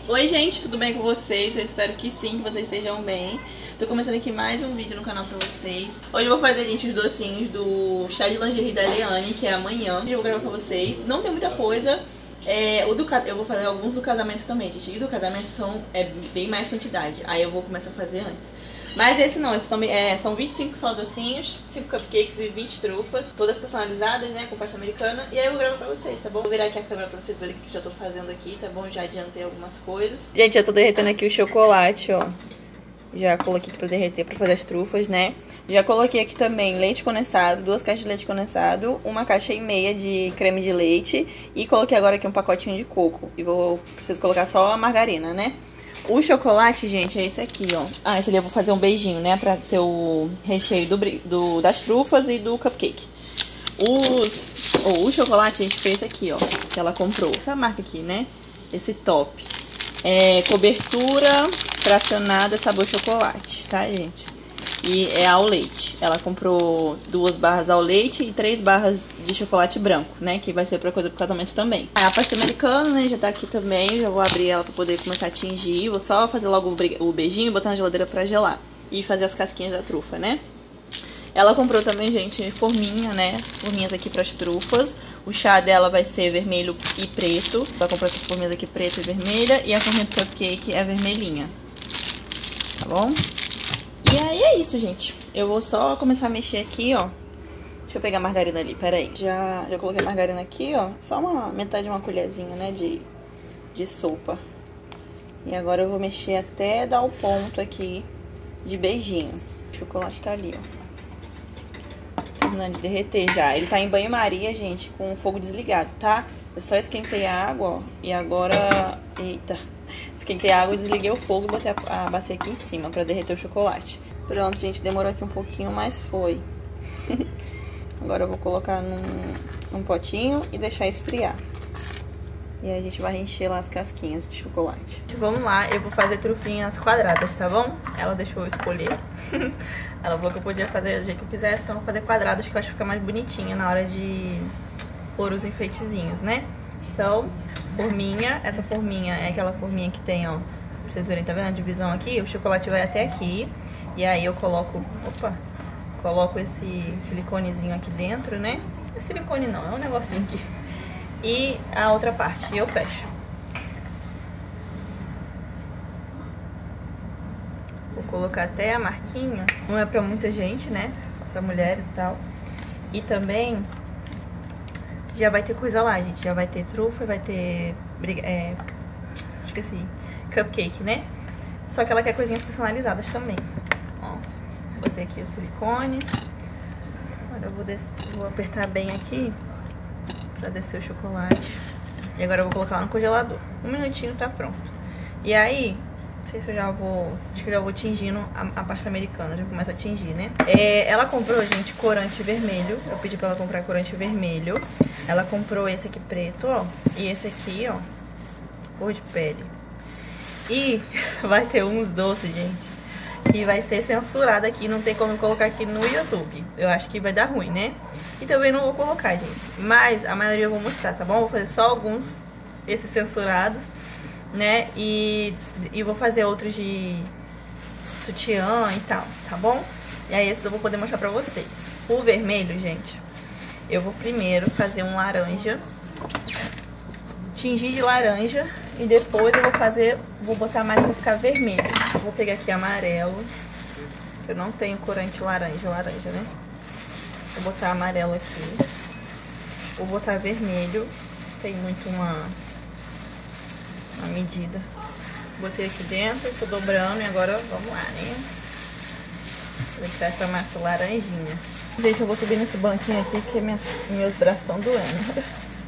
Oi gente, tudo bem com vocês? Eu espero que sim, que vocês estejam bem. Tô começando aqui mais um vídeo no canal pra vocês. Hoje eu vou fazer, gente, os docinhos do chá de lingerie da Eliane, que é amanhã. Eu vou gravar pra vocês. Não tem muita coisa. Eu vou fazer alguns do casamento também, gente. E do casamento é bem mais quantidade. Aí eu vou começar a fazer antes. Mas esse não, são 25 só docinhos, 5 cupcakes e 20 trufas, todas personalizadas, né, com pasta americana. E aí eu vou gravar pra vocês, tá bom? Vou virar aqui a câmera pra vocês verem o que eu já tô fazendo aqui, tá bom? Já adiantei algumas coisas. Gente, já tô derretendo aqui o chocolate, ó. Já coloquei aqui pra derreter, pra fazer as trufas, né? Já coloquei aqui também leite condensado, 2 caixas de leite condensado, 1,5 caixa de creme de leite. E coloquei agora aqui um pacotinho de coco. E preciso colocar só a margarina, né? O chocolate, gente, é esse aqui, ó. Ah, esse ali eu vou fazer um beijinho, né? Pra ser o recheio das trufas e do cupcake. O chocolate a gente fez aqui, ó. Que ela comprou. Essa marca aqui, né? Esse top. É cobertura fracionada sabor chocolate, tá, gente? E é ao leite. Ela comprou 2 barras ao leite e 3 barras de chocolate branco, né? Que vai ser pra coisa pro casamento também. A pasta americana, né? Já tá aqui também. Já vou abrir ela pra poder começar a tingir. Vou só fazer logo o beijinho e botar na geladeira pra gelar. E fazer as casquinhas da trufa, né? Ela comprou também, gente, forminha, né? Forminhas aqui pras trufas. O chá dela vai ser vermelho e preto. Ela comprou essas forminhas aqui preta e vermelha. E a forminha do cupcake é vermelhinha. Tá bom? E aí é isso, gente. Eu vou só começar a mexer aqui, ó. Deixa eu pegar a margarina ali, peraí. Já coloquei a margarina aqui, ó. Só metade de uma colherzinha, né, de sopa. E agora eu vou mexer até dar o ponto aqui de beijinho. O chocolate tá ali, ó. Terminando de derreter já. Ele tá em banho-maria, gente, com o fogo desligado, tá? Eu só esquentei a água, ó. E agora... Eita... Esquentei a água, desliguei o fogo e botei a bacia aqui em cima pra derreter o chocolate. Pronto, gente, demorou aqui um pouquinho, mas foi. Agora eu vou colocar num potinho e deixar esfriar. E aí a gente vai encher lá as casquinhas de chocolate. Vamos lá, eu vou fazer trufinhas quadradas, tá bom? Ela deixou eu escolher. Ela falou que eu podia fazer do jeito que eu quisesse, então eu vou fazer quadradas, que eu acho que fica mais bonitinha na hora de pôr os enfeitezinhos, né? Então... forminha, essa forminha é aquela forminha que tem, ó, pra vocês verem, tá vendo a divisão aqui? O chocolate vai até aqui, e aí eu coloco esse siliconezinho aqui dentro, né? Não é silicone não, é um negocinho aqui. E a outra parte, eu fecho. Vou colocar até a marquinha, não é pra muita gente, né? Só pra mulheres e tal. E também... já vai ter coisa lá, gente. Já vai ter trufa, vai ter... esqueci. Cupcake, né? Só que ela quer coisinhas personalizadas também. Ó, botei aqui o silicone. Agora eu vou apertar bem aqui pra descer o chocolate. E agora eu vou colocar lá no congelador. 1 minutinho tá pronto. E aí... não sei se eu já vou... acho que eu já vou tingindo a pasta americana. Já começa a tingir, né? Ela comprou, gente, corante vermelho. Eu pedi pra ela comprar corante vermelho. Ela comprou esse aqui preto, ó. E esse aqui, ó, cor de pele. E vai ter uns doces, gente, que vai ser censurado aqui. Não tem como eu colocar aqui no YouTube. Eu acho que vai dar ruim, né? E também não vou colocar, gente. Mas a maioria eu vou mostrar, tá bom? Vou fazer só alguns, esses censurados, né? E vou fazer outros de sutiã e tal, tá bom? E aí esses eu vou poder mostrar pra vocês. O vermelho, gente, eu vou primeiro fazer um laranja, tingir de laranja, e depois vou botar mais pra ficar vermelho. Eu vou pegar aqui amarelo, eu não tenho corante laranja, né? Vou botar amarelo aqui, vou botar vermelho, tem muito uma medida. Botei aqui dentro, tô dobrando e agora vamos lá, né? Vou deixar essa massa laranjinha. Gente, eu vou subir nesse banquinho aqui porque meus braços estão doendo.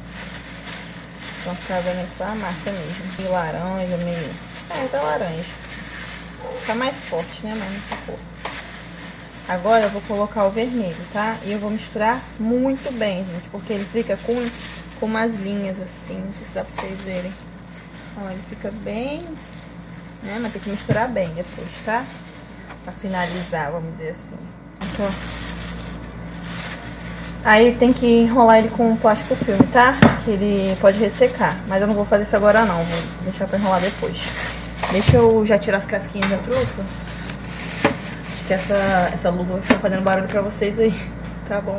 Vão ficar vendo essa massa mesmo. Meio laranja, meio... tá laranja. Fica mais forte, né? Mas não ficou. Agora eu vou colocar o vermelho, tá? E eu vou misturar muito bem, gente, porque ele fica com umas linhas assim. Não sei se dá pra vocês verem. Ó, ele fica bem... né? Mas tem que misturar bem depois, tá? Pra finalizar, vamos dizer assim. Aqui, ó. Aí tem que enrolar ele com plástico filme, tá? Que ele pode ressecar. Mas eu não vou fazer isso agora não, vou deixar pra enrolar depois. Deixa eu já tirar as casquinhas da trufa. Acho que essa luva vai ficar fazendo barulho pra vocês aí. Tá bom?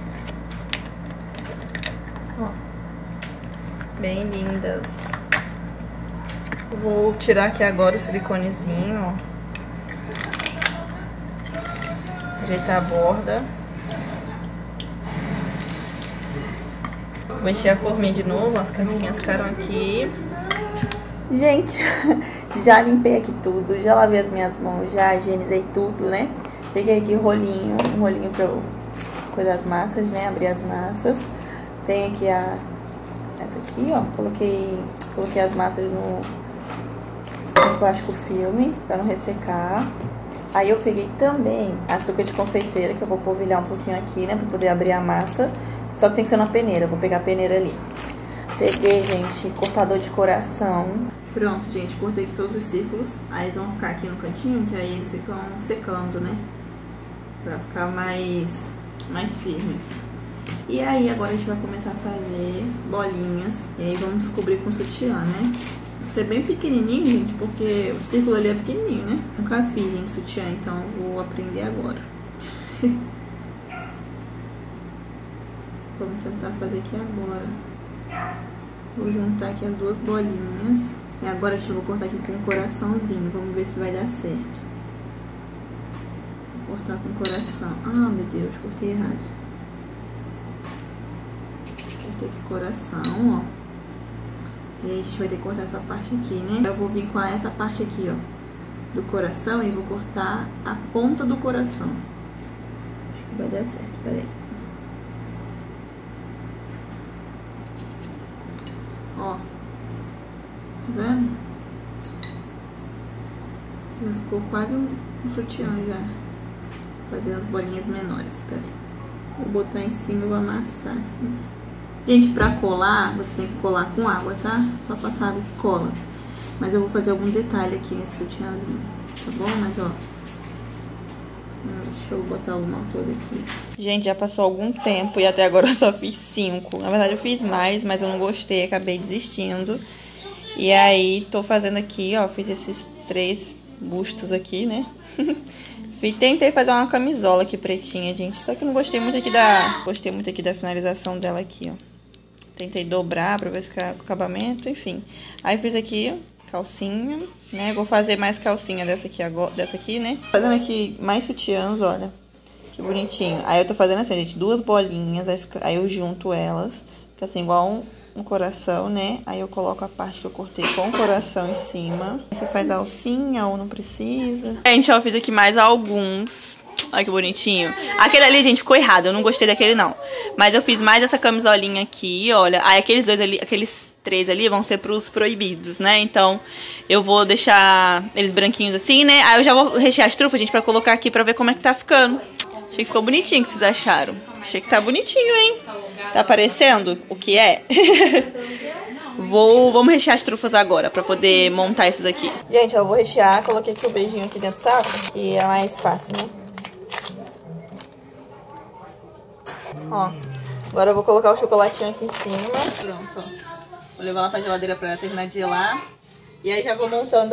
Ó. Bem lindas. Eu vou tirar aqui agora o siliconezinho, ó. Ajeitar a borda. Vou encher a forminha de novo, as casquinhas ficaram aqui. Gente, já limpei aqui tudo, já lavei as minhas mãos, já higienizei tudo, né? Peguei aqui um rolinho pra eu coisar as massas, né? Abrir as massas. Tem aqui essa aqui, ó. Coloquei as massas no plástico filme pra não ressecar. Aí eu peguei também açúcar de confeiteira, que eu vou polvilhar um pouquinho aqui, né? Pra poder abrir a massa. Só que tem que ser na peneira, eu vou pegar a peneira ali. Peguei, gente, cortador de coração. Pronto, gente, cortei aqui todos os círculos. Aí eles vão ficar aqui no cantinho, que aí eles ficam secando, né? Pra ficar mais firme. E aí agora a gente vai começar a fazer bolinhas. E aí vamos cobrir com sutiã, né? Vai ser bem pequenininho, gente, porque o círculo ali é pequenininho, né? Nunca fiz, gente, sutiã, então eu vou aprender agora. Vamos tentar fazer aqui agora. Vou juntar aqui as duas bolinhas. E agora eu vou cortar aqui com um coraçãozinho. Vamos ver se vai dar certo. Vou cortar com coração. Ah, meu Deus, cortei errado. Cortei aqui coração, ó. E aí a gente vai ter que cortar essa parte aqui, né? Eu vou vir com essa parte aqui, ó, do coração e vou cortar a ponta do coração. Acho que vai dar certo, peraí. Ó, tá vendo? Já ficou quase um sutiã já. Vou fazer as bolinhas menores, peraí. Vou botar em cima e vou amassar assim. Gente, pra colar, você tem que colar com água, tá? Só passar água que cola. Mas eu vou fazer algum detalhe aqui nesse sutiãzinho, tá bom? Mas, ó, deixa eu botar alguma coisa aqui. Gente, já passou algum tempo e até agora eu só fiz 5. Na verdade eu fiz mais, mas eu não gostei, acabei desistindo. E aí tô fazendo aqui, ó, fiz esses 3 bustos aqui, né? Tentei fazer uma camisola aqui pretinha, gente, só que eu não gostei muito aqui da finalização dela aqui, ó. Tentei dobrar pra ver se ficar com acabamento, enfim. Aí fiz aqui calcinha, né? Vou fazer mais calcinha dessa aqui, né? Fazendo aqui mais sutiãs, olha. Que bonitinho. Aí eu tô fazendo assim, gente, 2 bolinhas, aí eu junto elas. Fica assim, igual um coração, né? Aí eu coloco a parte que eu cortei com o coração em cima. Aí você faz a alcinha ou não precisa. Gente, ó, eu fiz aqui mais alguns. Olha que bonitinho. Aquele ali, gente, ficou errado. Eu não gostei daquele, não. Mas eu fiz mais essa camisolinha aqui, olha. Aí aqueles 2 ali, aqueles 3 ali vão ser pros proibidos, né? Então, eu vou deixar eles branquinhos assim, né? Aí eu já vou rechear as trufas, gente, pra colocar aqui pra ver como é que tá ficando. Achei que ficou bonitinho, o que vocês acharam? Achei que tá bonitinho, hein? Tá aparecendo o que é? Vamos rechear as trufas agora, pra poder montar esses aqui. Gente, eu vou rechear, coloquei aqui o beijinho aqui dentro do saco, que é mais fácil, né? Ó, agora eu vou colocar o chocolatinho aqui em cima. Pronto, ó. Vou levar lá pra geladeira pra terminar de gelar. E aí já vou montando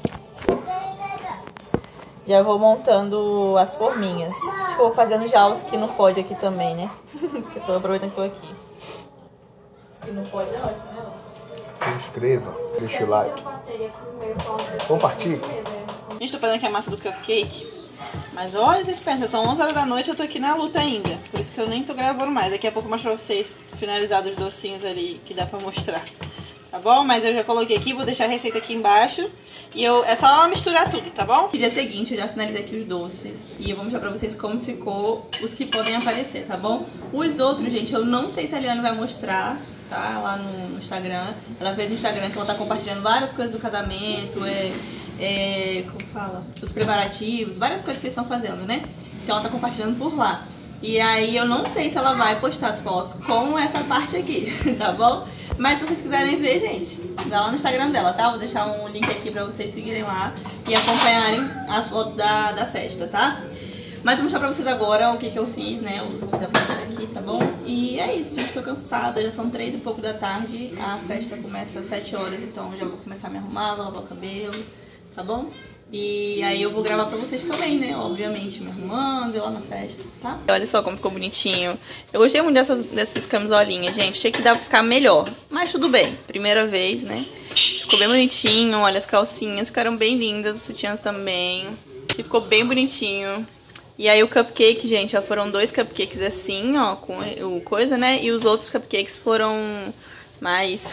as forminhas. Acho que eu vou fazendo já os que não pode aqui também, né? Porque eu tô aproveitando que tô aqui. Os que não pode é ótimo, né? Se inscreva, deixa o like. Compartilhe. Gente, tô fazendo aqui a massa do cupcake. Mas olha, vocês pensam, são 11 horas da noite e eu tô aqui na luta ainda. Por isso que eu nem tô gravando mais. Daqui a pouco eu mostro pra vocês finalizados os docinhos ali que dá pra mostrar. Tá bom? Mas eu já coloquei aqui, vou deixar a receita aqui embaixo. E é só misturar tudo, tá bom? No dia seguinte eu já finalizei aqui os doces. E eu vou mostrar pra vocês como ficou os que podem aparecer, tá bom? Os outros, gente, eu não sei se a Liane vai mostrar, tá? Lá no Instagram. Ela fez no Instagram que ela tá compartilhando várias coisas do casamento, como fala? Os preparativos, várias coisas que eles estão fazendo, né? Então ela tá compartilhando por lá. E aí eu não sei se ela vai postar as fotos com essa parte aqui, tá bom? Mas se vocês quiserem ver, gente, vai lá no Instagram dela, tá? Vou deixar um link aqui pra vocês seguirem lá e acompanharem as fotos da festa, tá? Mas vou mostrar pra vocês agora o que eu fiz, né? Os que dá pra mostrar aqui, tá bom? E é isso, gente. Tô cansada. Já são 3 e pouco da tarde. A festa começa às 7 horas, então já vou começar a me arrumar, vou lavar o cabelo, tá bom? E aí eu vou gravar pra vocês também, né? Obviamente, me arrumando e lá na festa, tá? Olha só como ficou bonitinho. Eu gostei muito dessas camisolinhas, gente. Achei que dá pra ficar melhor. Mas tudo bem. Primeira vez, né? Ficou bem bonitinho. Olha, as calcinhas ficaram bem lindas. Os sutiãs também. Ficou bem bonitinho. E aí o cupcake, gente, ó, foram 2 cupcakes assim, ó, com o coisa, né? E os outros cupcakes foram mais...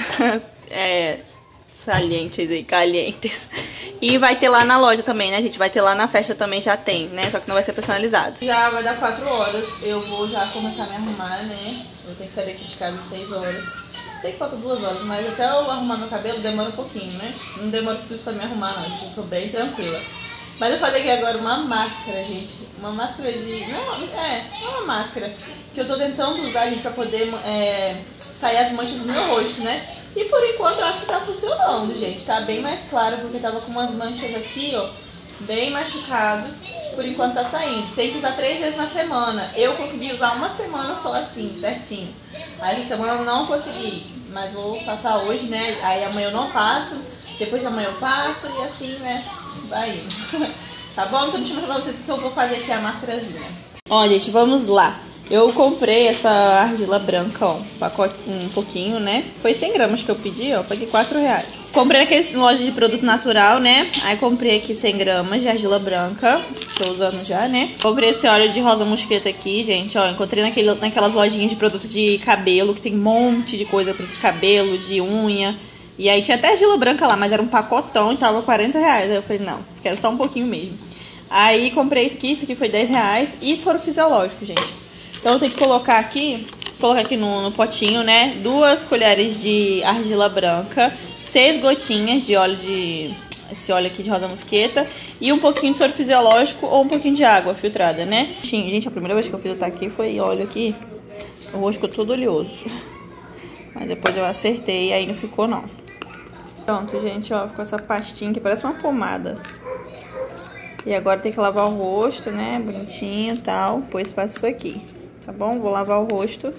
salientes e calientes. E vai ter lá na loja também, né, gente? Vai ter lá na festa também, já tem, né? Só que não vai ser personalizado. Já vai dar 4 horas. Eu vou já começar a me arrumar, né? Eu tenho que sair daqui de casa às 6 horas. Sei que falta 2 horas, mas até eu arrumar meu cabelo demora um pouquinho, né? Não demora tudo isso pra me arrumar, não, gente. Eu sou bem tranquila. Mas eu falei aqui agora uma máscara, gente. Uma máscara de... Não é uma máscara que eu tô tentando usar, gente, pra poder sair as manchas do meu rosto, né? E por enquanto eu acho que tá funcionando, gente. Tá bem mais claro, porque tava com umas manchas aqui, ó, bem machucado. Por enquanto tá saindo. Tem que usar 3 vezes na semana. Eu consegui usar uma semana só assim, certinho. Aí essa semana eu não consegui, mas vou passar hoje, né? Aí amanhã eu não passo, depois de amanhã eu passo e assim, né? Vai indo. Tá bom? Então deixa eu mostrar pra vocês porque eu vou fazer aqui a máscarazinha. Ó, gente, vamos lá. Eu comprei essa argila branca, ó, pacote um pouquinho, né? Foi 100 gramas que eu pedi, ó, paguei R$4. Comprei naquele loja de produto natural, né? Aí comprei aqui 100 gramas de argila branca, tô usando já, né? Comprei esse óleo de rosa mosqueta aqui, gente, ó, encontrei naquelas lojinhas de produto de cabelo, que tem um monte de coisa, produto de cabelo, de unha. E aí tinha até argila branca lá, mas era um pacotão e tava R$40. Aí eu falei, não, quero só um pouquinho mesmo. Aí comprei isso aqui foi R$10 e soro fisiológico, gente. Então eu tenho que colocar aqui no potinho, né? 2 colheres de argila branca, 6 gotinhas de óleo esse óleo aqui de rosa mosqueta e um pouquinho de soro fisiológico ou um pouquinho de água filtrada, né? Gente, a primeira vez que eu fiz aqui foi óleo aqui. O rosto ficou todo oleoso. Mas depois eu acertei e aí não ficou não. Pronto, gente, ó, ficou essa pastinha que parece uma pomada. E agora tem que lavar o rosto, né? Bonitinho e tal. Depois faço isso aqui. Tá bom? Vou lavar o rosto.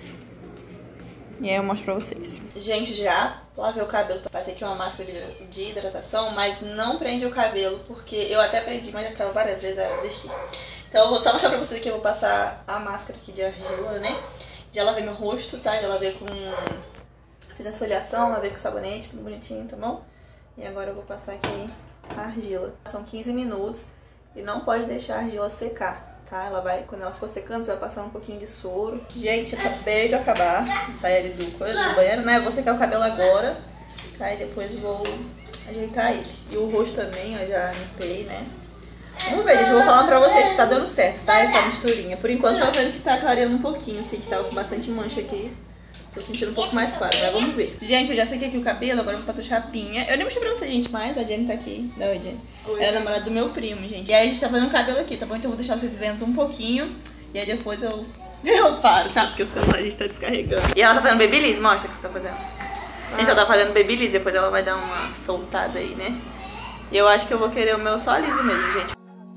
E aí eu mostro pra vocês. Gente, já lavei o cabelo. Passei aqui uma máscara de hidratação, mas não prende o cabelo, porque eu até prendi, mas já caiu várias vezes, aí eu desisti. Então eu vou só mostrar pra vocês aqui, eu vou passar a máscara aqui de argila, né? Já lavei meu rosto, tá? Já lavei com... Fiz a esfoliação, lavei com sabonete, tudo bonitinho, tá bom? E agora eu vou passar aqui a argila. São 15 minutos e não pode deixar a argila secar. Tá? Ela vai, quando ela for secando, você vai passar um pouquinho de soro. Gente, acabei de acabar de sair ali do banheiro, né? Eu vou secar o cabelo agora, tá? E depois vou ajeitar ele. E o rosto também, ó, já limpei, né? Vamos ver, gente, eu vou falar pra vocês se tá dando certo, tá? Essa misturinha. Por enquanto, eu tô vendo que tá clareando um pouquinho, assim, que tava com bastante mancha aqui. Tô sentindo um pouco mais claro, mas vamos ver. Gente, eu já sequei aqui o cabelo, agora eu vou passar chapinha. Eu nem mostrei pra vocês, gente, mas a Jenny tá aqui. Oi, Jenny. Ela é namorada do meu primo, gente. E aí a gente tá fazendo o cabelo aqui, tá bom? Então eu vou deixar vocês vendo um pouquinho. E aí depois eu paro, tá? Porque o celular a gente tá descarregando. E ela tá fazendo babyliss, mostra o que você tá fazendo. Gente, ela tá fazendo babyliss, depois ela vai dar uma soltada aí, né? E eu acho que eu vou querer o meu só liso mesmo, gente.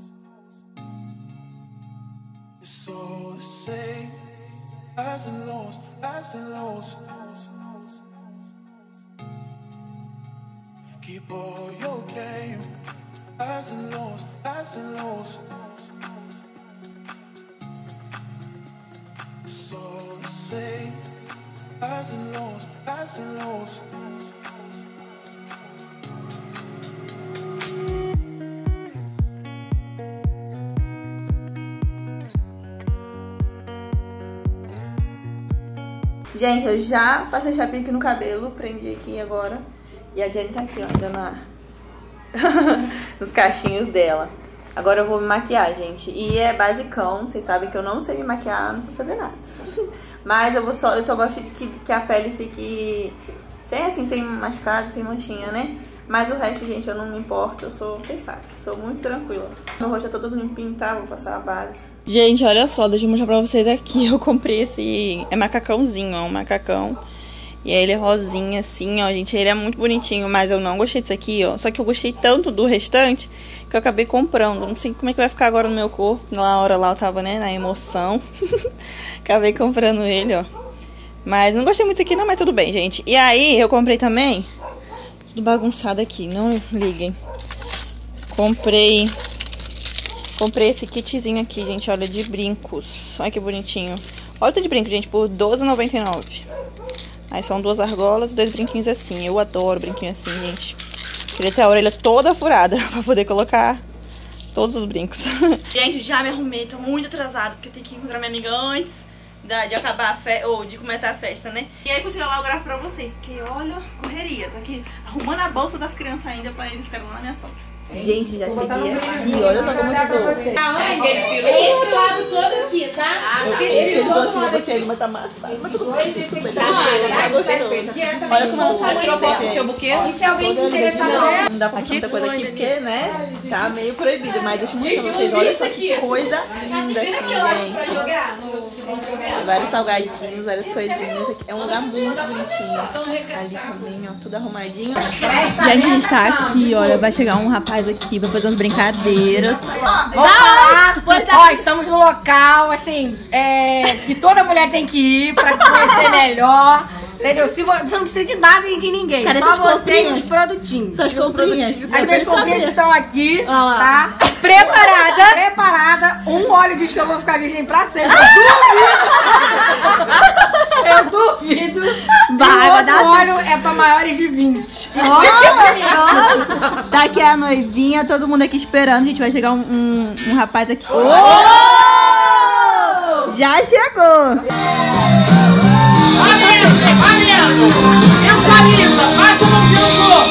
Highs and lows, highs and lows. Keep all your game. Highs and lows, highs and lows. So say highs and lows, highs and lows. Gente, eu já passei chapinha aqui no cabelo, prendi aqui agora. E a Jenny tá aqui, ó, ainda nos cachinhos dela. Agora eu vou me maquiar, gente. E é basicão, vocês sabem que eu não sei me maquiar, não sei fazer nada. Mas eu só gosto de que a pele fique sem machucado, sem manchinha, né? Mas o resto, gente, eu não me importo, vocês sabem, sou muito tranquila. Meu rosto tá todo limpinho, tá? Vou passar a base. Gente, olha só, deixa eu mostrar pra vocês aqui. Eu comprei esse macacãozinho, ó, um macacão. E aí ele é rosinha assim, ó, gente. Ele é muito bonitinho, mas eu não gostei disso aqui, ó. Só que eu gostei tanto do restante que eu acabei comprando. Não sei como é que vai ficar agora no meu corpo. Na hora lá eu tava, né, na emoção. Acabei comprando ele, ó. Mas não gostei muito disso aqui não, mas tudo bem, gente. E aí eu comprei também... Tudo bagunçado aqui, não liguem. Comprei esse kitzinho aqui, gente, olha, de brincos. Olha que bonitinho. Olha o tanto de brinco, gente, por R$12,99. Aí são 2 argolas e 2 brinquinhos assim. Eu adoro brinquinho assim, gente. Queria ter a orelha toda furada pra poder colocar todos os brincos. Gente, já me arrumei, tô muito atrasada, porque eu tenho que encontrar minha amiga antes de acabar a festa, ou de começar a festa, né? E aí, quando chegar lá, eu gravo pra vocês, porque olha, correria. Tô aqui arrumando a bolsa das crianças ainda pra eles ficarem lá na minha sogra. Gente, já cheguei aqui, olha só como eu estou. Esse lado todo aqui, tá? Esse doce eu botei ele, mas tá amassado. Mas tudo bem, gente, tudo bem, tá gostoso. Olha como ela tá tirou foto do seu buquê. E se alguém se interessar, não dá pra mostrar muita coisa aqui, porque, né, tá meio proibido. Mas deixa eu mostrar pra vocês, olha só que coisa linda aqui, gente. Vários salgadinhos, várias coisinhas aqui. É um lugar muito bonitinho. Ali também, ó, tudo arrumadinho. Gente, a gente tá aqui, olha, vai chegar um rapaz aqui pra fazer umas brincadeiras. Ó, estamos no local, assim, que toda mulher tem que ir pra se conhecer melhor. Entendeu? Você não precisa de nada e de ninguém. Cadê só essas você e os produtinhos. Suas comprinhas. As minhas comprinhas estão aqui, lá. tá? Preparada. Um óleo diz que eu vou ficar virgem pra sempre. Eu duvido. Vai, e o outro óleo é pra maiores de 20. Tá aqui a noivinha, todo mundo aqui esperando. A gente vai chegar um rapaz aqui. Já chegou! Sensualiza, faz o mãozinho no corpo.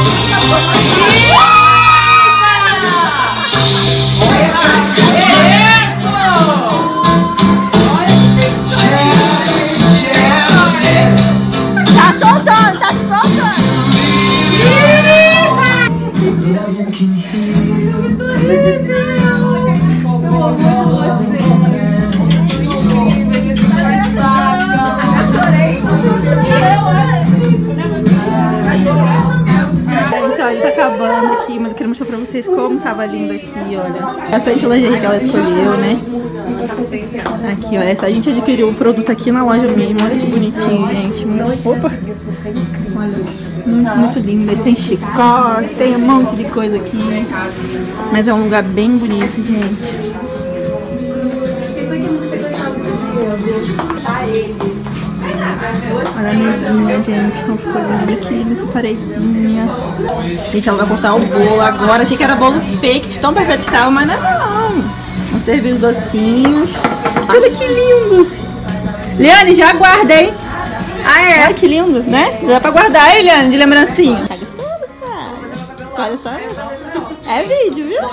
Tá soltando, tá soltando! Gente, ó, a gente tá acabando aqui, mas eu quero mostrar pra vocês como tava lindo aqui, olha. Bastante lingerie que ela escolheu, né? Aqui, ó, essa a gente adquiriu o produto aqui na loja mesmo, olha que bonitinho, gente. Opa! Olha, muito lindo. Ele tem chicote, tem um monte de coisa aqui. Mas é um lugar bem bonito, gente. Olha a mesinha, gente, como ficou lindo aqui nessa paredinha. Gente, ela vai cortar o bolo agora. Achei que era bolo fake, de tão perfeito que tava, mas não é não. Vamos servir os docinhos. Olha que lindo! Liane, já guarda, hein? Ah, é? Olha que lindo, né? Dá pra guardar, hein, Liane, de lembrancinha. Tá gostoso, cara? Olha só. É vídeo, viu?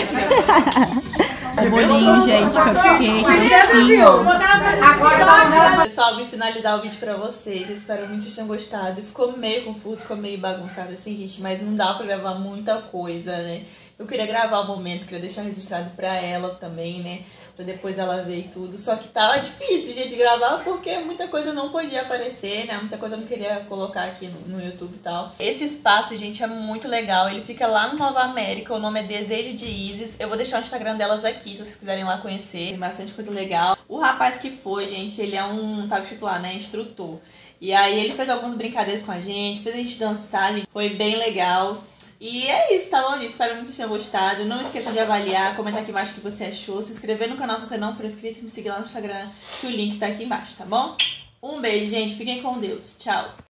O bolinho, gente, cupcake, docinho. Pessoal, vim finalizar o vídeo pra vocês. Eu espero muito que vocês tenham gostado. Ficou meio confuso, ficou meio bagunçado assim, gente, mas não dá pra gravar muita coisa, né? Eu queria gravar o momento, queria deixar registrado pra ela também, né? Pra depois ela ver e tudo. Só que tava difícil, gente, gravar porque muita coisa não podia aparecer, né? Muita coisa eu não queria colocar aqui no YouTube e tal. Esse espaço, gente, é muito legal. Ele fica lá no Nova América. O nome é Desejo de Isis. Eu vou deixar o Instagram delas aqui, se vocês quiserem lá conhecer. Tem bastante coisa legal. O rapaz que foi, gente, ele é tava escrito lá, né? Instrutor. E aí ele fez algumas brincadeiras com a gente, fez a gente dançar, gente. Foi bem legal. E é isso, tá bom, gente? Espero muito que vocês tenham gostado. Não esqueçam de avaliar, comentar aqui embaixo o que você achou. Se inscrever no canal se você não for inscrito e me seguir lá no Instagram, que o link tá aqui embaixo, tá bom? Um beijo, gente. Fiquem com Deus. Tchau.